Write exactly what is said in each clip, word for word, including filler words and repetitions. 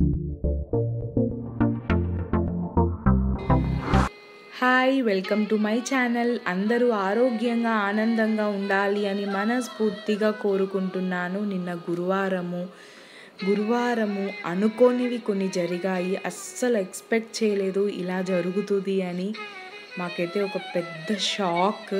Hi welcome to my channel. అందరూ ఆరోగ్యంగా ఆనందంగా ఉండాలి అని మనస్ఫూర్తిగా కోరుకుంటున్నాను. నిన్న గురువారము గురువారము అనుకోనివి కొన్ని జరిగాయి. అస్సలు ఎక్స్పెక్ట్ చేయలేదు ఇలా జరుగుతుంది అని. మాకైతే ఒక పెద్ద షాక్.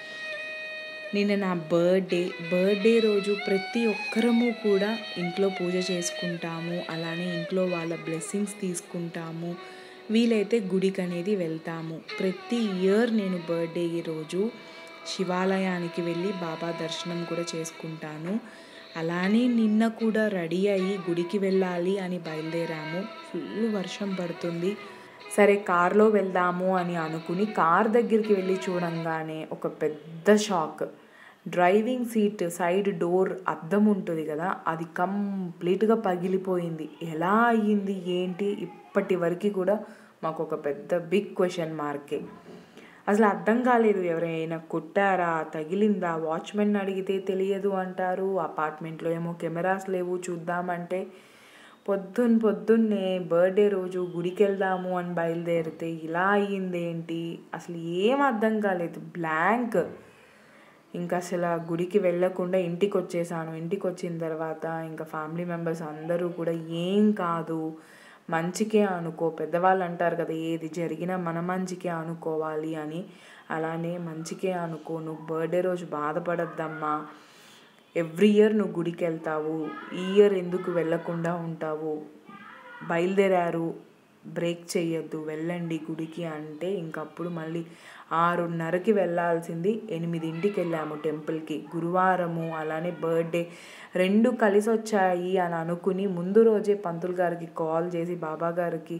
నిన్న నా బర్త్డే బర్త్డే రోజు ప్రతి ఒక్కరము కూడా ఇంట్లో పూజ చేసుకుంటాము, అలానే ఇంట్లో వాళ్ళ బ్లెస్సింగ్స్ తీసుకుంటాము, వీలైతే గుడికి అనేది వెళ్తాము. ప్రతి ఇయర్ నేను బర్త్డే రోజు శివాలయానికి వెళ్ళి బాబా దర్శనం కూడా చేసుకుంటాను. అలానే నిన్న కూడా రెడీ అయ్యి గుడికి వెళ్ళాలి అని బయలుదేరాము. ఫుల్ వర్షం పడుతుంది. సరే కార్లో వెళ్దాము అని అనుకుని కార్ దగ్గరికి వెళ్ళి చూడంగానే ఒక పెద్ద shock. Driving seat side door అద్దం ఉంటుంది కదా, అది కంప్లీట్గా పగిలిపోయింది. ఎలా అయ్యింది ఏంటి ఇప్పటి వరకు కూడా మాకు ఒక పెద్ద బిగ్ క్వశ్చన్ మార్కే. అసలు అర్థం కాలేదు. ఎవరైనా కొట్టారా, తగిలిందా? వాచ్మెన్ అడిగితే తెలియదు అంటారు. అపార్ట్మెంట్లో ఏమో కెమెరాస్ లేవు చూద్దామంటే, పొద్దున్న పొద్దున్నే బర్త్డే రోజు గుడికి వెళ్దాము అని బయలుదేరితే ఇలా అయ్యిందేంటి అసలు ఏం అర్థం కాలేదు. బ్లాంక్. ఇంకా అసలు గుడికి వెళ్ళకుండా ఇంటికి వచ్చేసాను. ఇంటికి వచ్చిన తర్వాత ఇంకా ఫ్యామిలీ మెంబర్స్ అందరూ కూడా ఏం కాదు, మంచికే అనుకో, పెద్దవాళ్ళు అంటారు కదా ఏది జరిగినా మన మంచికే అనుకోవాలి అని. అలానే మంచికే అనుకో, నువ్వు బర్త్డే రోజు బాధపడద్దమ్మా, ఎవ్రీ ఇయర్ నువ్వు గుడికి వెళ్తావు, ఈ ఇయర్ ఎందుకు వెళ్ళకుండా ఉంటావు, బయలుదేరారు బ్రేక్ చేయొద్దు, వెళ్ళండి గుడికి అంటే ఇంకప్పుడు మళ్ళీ ఆరున్నరకి వెళ్ళాల్సింది ఎనిమిదింటికి వెళ్ళాము టెంపుల్కి. గురువారము అలానే బర్త్డే రెండు కలిసి వచ్చాయి అని అనుకుని ముందు రోజే పంతులు గారికి కాల్ చేసి బాబా గారికి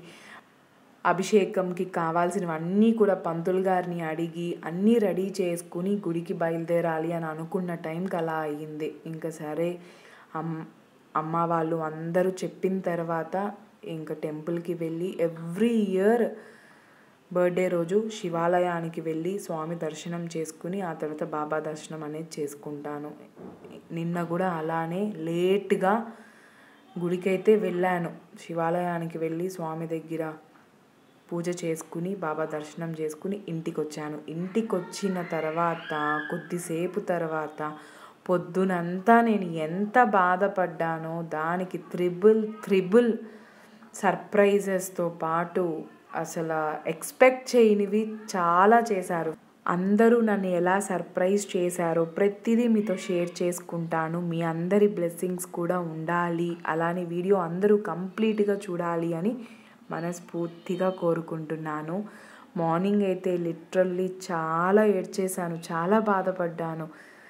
అభిషేకంకి కావాల్సినవన్నీ కూడా పంతులు గారిని అడిగి అన్నీ రెడీ చేసుకుని గుడికి బయలుదేరాలి అని అనుకున్న టైంకి అలా అయ్యింది. ఇంకా సరే అమ్ అమ్మ వాళ్ళు అందరూ చెప్పిన తర్వాత ఇంకా టెంపుల్కి వెళ్ళి ఎవ్రీ ఇయర్ బర్త్డే రోజు శివాలయానికి వెళ్ళి స్వామి దర్శనం చేసుకుని ఆ తర్వాత బాబా దర్శనం అనేది చేసుకుంటాను. నిన్న కూడా అలానే లేట్గా గుడికైతే వెళ్ళాను. శివాలయానికి వెళ్ళి స్వామి దగ్గర పూజ చేసుకుని బాబా దర్శనం చేసుకుని ఇంటికి వచ్చాను. ఇంటికి వచ్చిన తర్వాత కొద్దిసేపు తర్వాత పొద్దునంతా నేను ఎంత బాధపడ్డానో దానికి త్రిబుల్ త్రిబుల్ సర్ప్రైజెస్తో పాటు అసలు ఎక్స్పెక్ట్ చేయనివి చాలా చేశారు. అందరూ నన్ను ఎలా సర్ప్రైజ్ చేశారో ప్రతిదీ మీతో షేర్ చేసుకుంటాను. మీ అందరి బ్లెస్సింగ్స్ కూడా ఉండాలి, అలానే వీడియో అందరూ కంప్లీట్గా చూడాలి అని మనస్ఫూర్తిగా కోరుకుంటున్నాను. మార్నింగ్ అయితే లిటరల్లీ చాలా ఏడ్చేశాను, చాలా బాధపడ్డాను.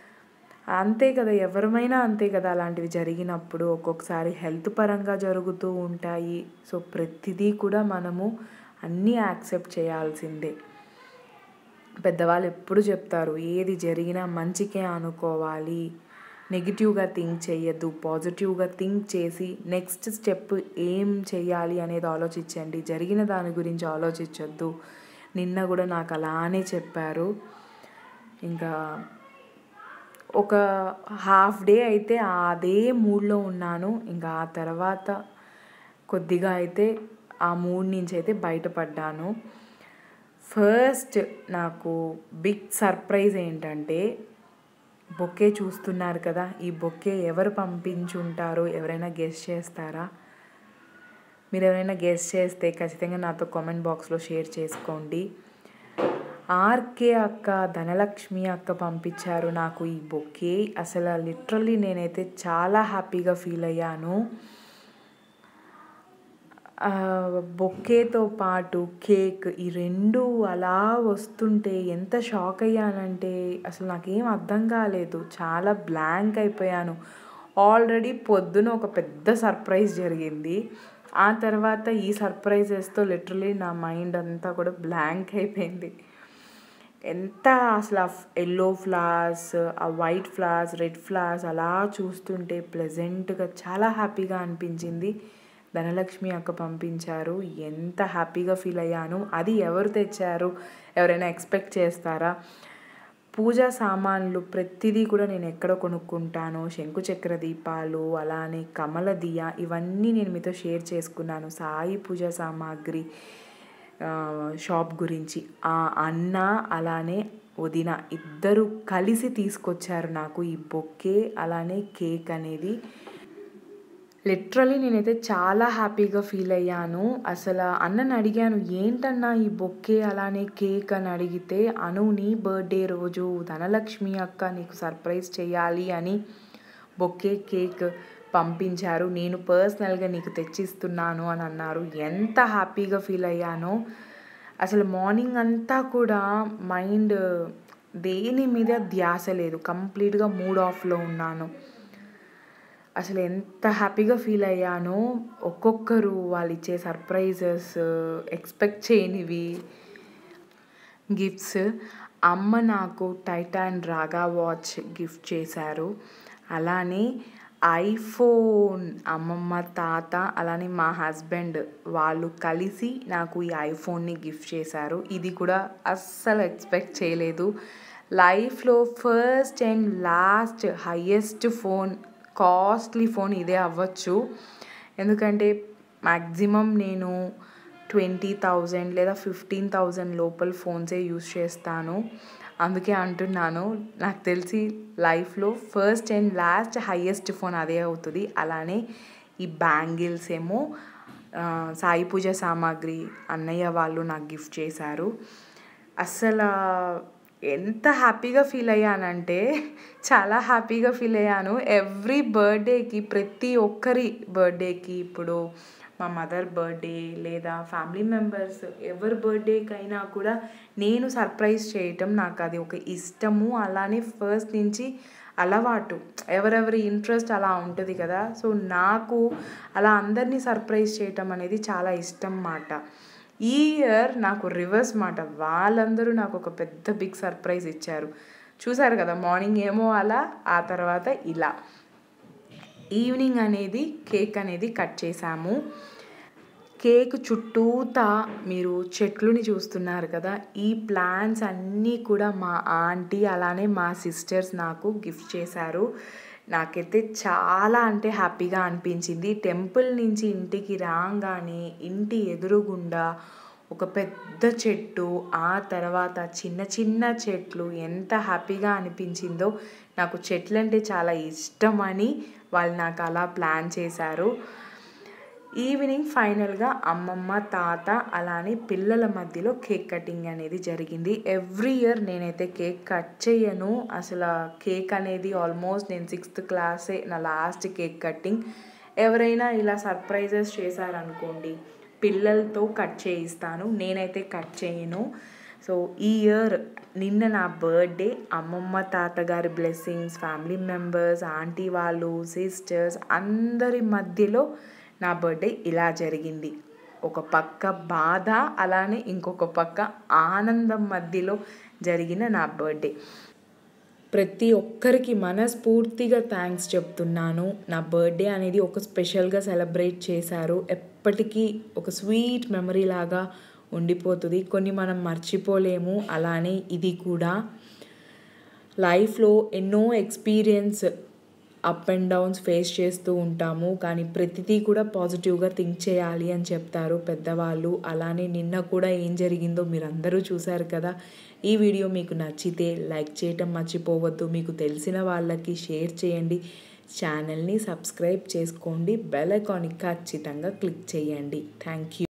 అంతే కదా, ఎవరమైనా అంతే కదా, అలాంటివి జరిగినప్పుడు ఒక్కొక్కసారి హెల్త్ పరంగా జరుగుతూ ఉంటాయి. సో ప్రతిదీ కూడా మనము అన్నీ యాక్సెప్ట్ చేయాల్సిందే. పెద్దవాళ్ళు ఎప్పుడు చెప్తారు ఏది జరిగినా మంచికే అనుకోవాలి, నెగిటివ్గా థింక్ చేయొద్దు, పాజిటివ్గా థింక్ చేసి నెక్స్ట్ స్టెప్ ఏం చేయాలి అనేది ఆలోచించండి, జరిగిన దాని గురించి ఆలోచించొద్దు. నిన్న కూడా నాకు అలానే చెప్పారు. ఇంకా ఒక హాఫ్ డే అయితే అదే మూడ్లో ఉన్నాను. ఇంకా ఆ తర్వాత కొద్దిగా అయితే ఆ మూడ్ నుంచి అయితే బయటపడ్డాను. ఫస్ట్ నాకు బిగ్ సర్ప్రైజ్ ఏంటంటే, బొకే చూస్తున్నారు కదా, ఈ బొకే ఎవరు పంపించుంటారో ఎవరైనా గెస్ చేస్తారా? మీరు ఎవరైనా గెస్ చేస్తే ఖచ్చితంగా నాతో కామెంట్ బాక్స్లో షేర్ చేసుకోండి. ఆర్కే అక్క, ధనలక్ష్మి అక్క పంపించారు నాకు ఈ బొకే. అసలు లిటరల్లీ నేనైతే చాలా హ్యాపీగా ఫీల్ అయ్యాను. బొకేతో పాటు కేక్, ఈ రెండు అలా వస్తుంటే ఎంత షాక్ అయ్యానంటే అసలు నాకేం అర్థం కాలేదు, చాలా బ్లాంక్ అయిపోయాను. ఆల్రెడీ పొద్దున ఒక పెద్ద సర్ప్రైజ్ జరిగింది, ఆ తర్వాత ఈ సర్ప్రైజెస్తో లిటరల్లీ నా మైండ్ అంతా కూడా బ్లాంక్ అయిపోయింది. ఎంత అసలు ఆ ఎల్లో ఫ్లవర్స్, ఆ వైట్ ఫ్లవర్స్, రెడ్ ఫ్లవర్స్ అలా చూస్తుంటే ప్లెజెంట్గా చాలా హ్యాపీగా అనిపించింది. ధనలక్ష్మి అక్క పంపించారు, ఎంత హ్యాపీగా ఫీల్ అయ్యాను. అది ఎవరు తెచ్చారు, ఎవరైనా ఎక్స్పెక్ట్ చేస్తారా? పూజా సామాన్లు ప్రతిదీ కూడా నేను ఎక్కడ కొనుక్కుంటానో, శంకు చక్ర దీపాలు, అలానే కమల దియ, ఇవన్నీ నేను మీతో షేర్ చేసుకున్నాను సాయి పూజా సామాగ్రి షాప్ గురించి. ఆ అన్న అలానే వదిన ఇద్దరు కలిసి తీసుకొచ్చారు నాకు ఈ బొకే అలానే కేక్ అనేది. లిటరలీ నేనైతే చాలా హ్యాపీగా ఫీల్ అయ్యాను. అసలు అన్నని అడిగాను, ఏంటన్నా ఈ బొకే అలానే కేక్ అని అడిగితే, అను నీ బర్త్డే రోజు ధనలక్ష్మి అక్క నీకు సర్ప్రైజ్ చేయాలి అని బొకే కేక్ పంపించారు, నేను పర్సనల్గా నీకు తెచ్చిస్తున్నాను అని అన్నారు. ఎంత హ్యాపీగా ఫీల్ అయ్యానో అసలు. మార్నింగ్ అంతా కూడా మైండ్ దేని మీద ధ్యాస లేదు, కంప్లీట్గా మూడ్ ఆఫ్లో ఉన్నాను. అసలు ఎంత హ్యాపీగా ఫీల్ అయ్యానో. ఒక్కొక్కరు వాళ్ళు ఇచ్చే సర్ప్రైజెస్, ఎక్స్పెక్ట్ చేయనివి గిఫ్ట్స్. అమ్మ నాకు టైటాన్ డ్రాగా వాచ్ గిఫ్ట్ చేశారు. అలానే ఐఫోన్ అమ్మమ్మ, తాత అలానే మా హస్బెండ్ వాళ్ళు కలిసి నాకు ఈ ఐఫోన్ని గిఫ్ట్ చేశారు. ఇది కూడా అస్సలు ఎక్స్పెక్ట్ చేయలేదు. లైఫ్లో first and last highest phone, costly phone ఇదే అవ్వచ్చు. ఎందుకంటే మ్యాక్సిమం నేను ట్వంటీ థౌజండ్ లేదా ఫిఫ్టీన్ థౌజండ్ లోపల ఫోన్సే యూస్ చేస్తాను. అందుకే అంటున్నాను, నాకు తెలిసి లైఫ్లో first and last highest phone అదే అవుతుంది. అలానే ఈ బ్యాంగిల్స్ ఏమో సాయి పూజ సామాగ్రి అన్నయ్య వాళ్ళు నాకు గిఫ్ట్ చేశారు. అస్సలు ఎంత హ్యాపీగా ఫీల్ అయ్యానంటే చాలా హ్యాపీగా ఫీల్ అయ్యాను. ఎవ్రీ బర్త్డేకి, ప్రతి ఒక్కరి బర్త్డేకి, ఇప్పుడు మా మదర్ బర్త్డే లేదా ఫ్యామిలీ మెంబర్స్ ఎవరి బర్త్డేకైనా కూడా నేను సర్ప్రైజ్ చేయటం నాకు అది ఒక ఇష్టము. అలానే ఫస్ట్ నుంచి అలవాటు, ఎవరెవరి ఇంట్రెస్ట్ అలా ఉంటుంది కదా. సో నాకు అలా అందరినీ సర్ప్రైజ్ చేయటం అనేది చాలా ఇష్టం మాట. ఈ ఇయర్ నాకు రివర్స్ మాట, వాళ్ళందరూ నాకు ఒక పెద్ద బిగ్ సర్ప్రైజ్ ఇచ్చారు. చూసారు కదా, మార్నింగ్ ఏమో అలా, ఆ తర్వాత ఇలా. ఈవినింగ్ అనేది కేక్ అనేది కట్ చేసాము. కేక్ చుట్టూతా మీరు చెట్లుని చూస్తున్నారు కదా, ఈ ప్లాంట్స్ అన్నీ కూడా మా ఆంటీ అలానే మా సిస్టర్స్ నాకు గిఫ్ట్ చేశారు. నాకైతే చాలా అంటే హ్యాపీగా అనిపించింది. టెంపుల్ నుంచి ఇంటికి రాగానే ఇంటి ఎదురుగుండా ఒక పెద్ద చెట్టు, ఆ తర్వాత చిన్న చిన్న చెట్లు, ఎంత హ్యాపీగా అనిపించిందో. నాకు చెట్లు అంటే చాలా ఇష్టమని వాళ్ళు నాకు అలా ప్లాన్ చేశారు. ఈవినింగ్ ఫైనల్గా అమ్మమ్మ, తాత అలానే పిల్లల మధ్యలో కేక్ కటింగ్ అనేది జరిగింది. ఎవ్రీ ఇయర్ నేనైతే కేక్ కట్ చేయను. అసలు కేక్ అనేది ఆల్మోస్ట్ నేను సిక్స్త్ క్లాసే నా లాస్ట్ కేక్ కటింగ్. ఎవరైనా ఇలా సర్ప్రైజెస్ చేశారనుకోండి, పిల్లలతో కట్ చేయిస్తాను, నేనైతే కట్ చేయను. సో ఈ ఇయర్ నిన్న నా బర్త్డే, అమ్మమ్మ తాతగారి బ్లెస్సింగ్స్, ఫ్యామిలీ మెంబర్స్, ఆంటీ వాళ్ళు, సిస్టర్స్ అందరి మధ్యలో నా బర్త్డే ఇలా జరిగింది. ఒక పక్క బాధ, అలానే ఇంకొక పక్క ఆనందం మధ్యలో జరిగిన నా బర్త్డే. ప్రతి ఒక్కరికి మనస్ఫూర్తిగా థ్యాంక్స్ చెప్తున్నాను. నా బర్త్డే అనేది ఒక స్పెషల్గా సెలబ్రేట్ చేశారు. ఎప్పటికీ ఒక స్వీట్ మెమరీ లాగా ఉండిపోతుంది. కొన్ని మనం మర్చిపోలేము. అలానే ఇది కూడా లైఫ్లో ఎన్నో experience, up and downs face చేస్తూ ఉంటాము. కానీ ప్రతిదీ కూడా పాజిటివ్గా థింక్ చేయాలి అని చెప్తారు పెద్దవాళ్ళు. అలానే నిన్న కూడా ఏం జరిగిందో మీరు అందరూ చూశారు కదా. ఈ వీడియో మీకు నచ్చితే లైక్ చేయటం మర్చిపోవద్దు. మీకు తెలిసిన వాళ్ళకి షేర్ చేయండి. ఛానల్ని సబ్స్క్రైబ్ చేసుకోండి. బెల్ ఐకాన్ని ఖచ్చితంగా క్లిక్ చేయండి. Thank you.